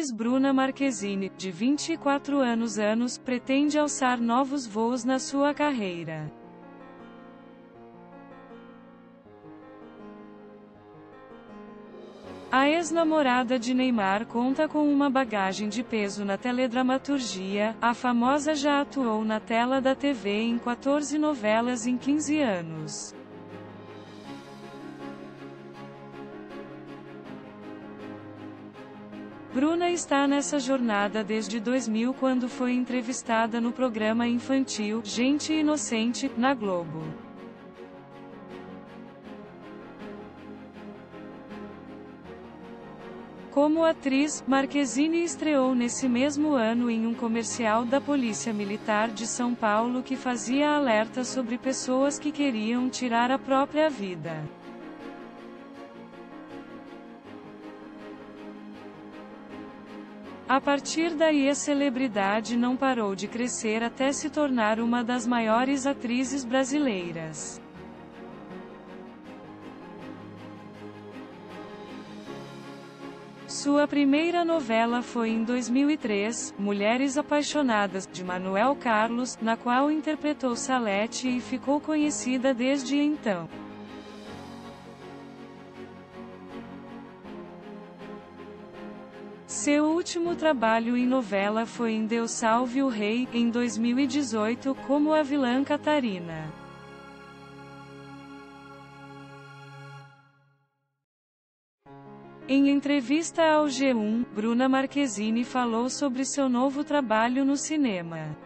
atriz Bruna Marquezine, de 24 anos, pretende alçar novos voos na sua carreira. A ex-namorada de Neymar conta com uma bagagem de peso na teledramaturgia. A famosa já atuou na tela da TV em 14 novelas em 15 anos. Bruna está nessa jornada desde 2000, quando foi entrevistada no programa infantil Gente Inocente, na Globo. Como atriz, Marquezine estreou nesse mesmo ano em um comercial da Polícia Militar de São Paulo que fazia alerta sobre pessoas que queriam tirar a própria vida. A partir daí a celebridade não parou de crescer até se tornar uma das maiores atrizes brasileiras. Sua primeira novela foi em 2003, Mulheres Apaixonadas, de Manuel Carlos, na qual interpretou Salete e ficou conhecida desde então. Seu último trabalho em novela foi em Deus Salve o Rei, em 2018, como a vilã Catarina. Em entrevista ao G1, Bruna Marquezine falou sobre seu novo trabalho no cinema.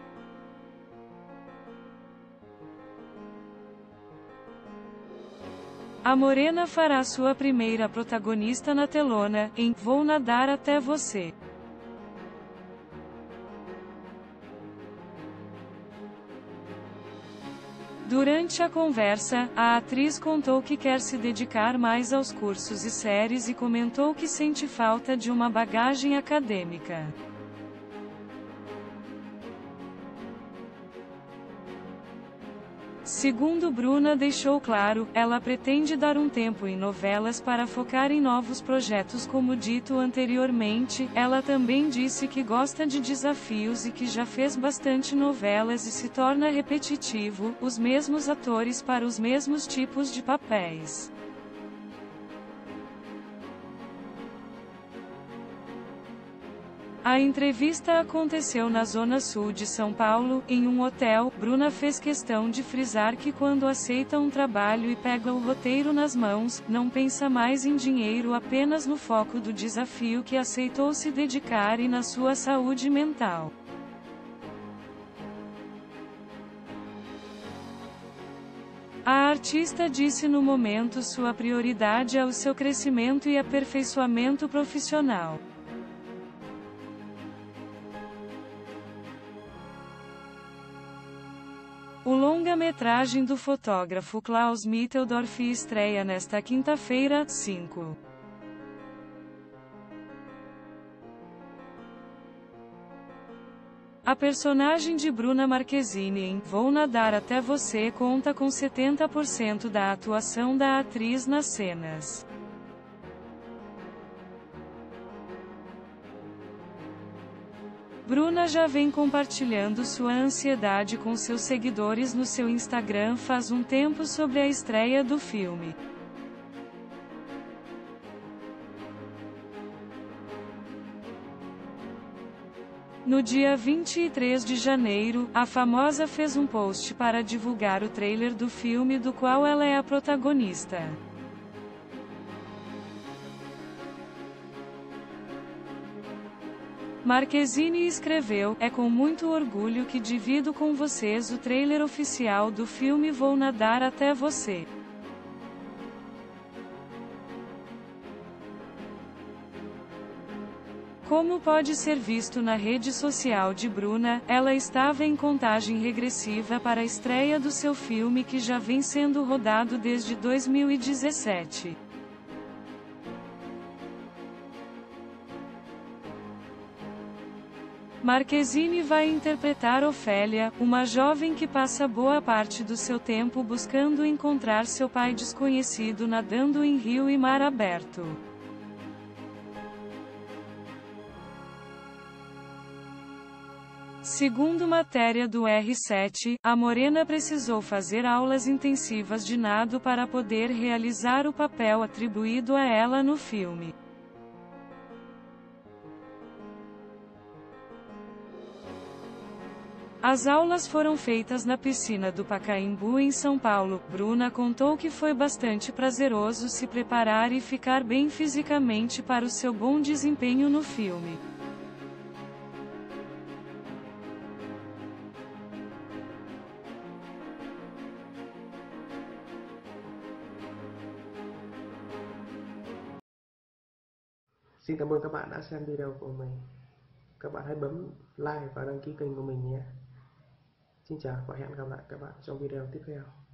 A morena fará sua primeira protagonista na telona, em Vou Nadar Até Você. Durante a conversa, a atriz contou que quer se dedicar mais aos cursos e séries e comentou que sente falta de uma bagagem acadêmica. Segundo Bruna deixou claro, ela pretende dar um tempo em novelas para focar em novos projetos. Como dito anteriormente, ela também disse que gosta de desafios e que já fez bastante novelas e se torna repetitivo, os mesmos atores para os mesmos tipos de papéis. A entrevista aconteceu na Zona Sul de São Paulo, em um hotel. Bruna fez questão de frisar que quando aceita um trabalho e pega o roteiro nas mãos, não pensa mais em dinheiro, apenas no foco do desafio que aceitou se dedicar e na sua saúde mental. A artista disse no momento sua prioridade é o seu crescimento e aperfeiçoamento profissional. O longa-metragem do fotógrafo Klaus Mitteldorf estreia nesta quinta-feira, 5. A personagem de Bruna Marquezine em Vou Nadar Até Você conta com 70% da atuação da atriz nas cenas. Bruna já vem compartilhando sua ansiedade com seus seguidores no seu Instagram faz um tempo sobre a estreia do filme. No dia 23 de janeiro, a famosa fez um post para divulgar o trailer do filme do qual ela é a protagonista. Marquezine escreveu: "É com muito orgulho que divido com vocês o trailer oficial do filme Vou Nadar Até Você. Como pode ser visto na rede social de Bruna, ela estava em contagem regressiva para a estreia do seu filme que já vem sendo rodado desde 2017. Marquezine vai interpretar Ofélia, uma jovem que passa boa parte do seu tempo buscando encontrar seu pai desconhecido nadando em rio e mar aberto. Segundo matéria do R7, a Morena precisou fazer aulas intensivas de nado para poder realizar o papel atribuído a ela no filme. As aulas foram feitas na piscina do Pacaembu em São Paulo. Bruna contou que foi bastante prazeroso se preparar e ficar bem fisicamente para o seu bom desempenho no filme. Xin cảm ơn các bạn đã xem video của mình. Các bạn hãy bấm like và đăng ký kênh của mình nhé. Xin chào và hẹn gặp lại các bạn trong video tiếp theo.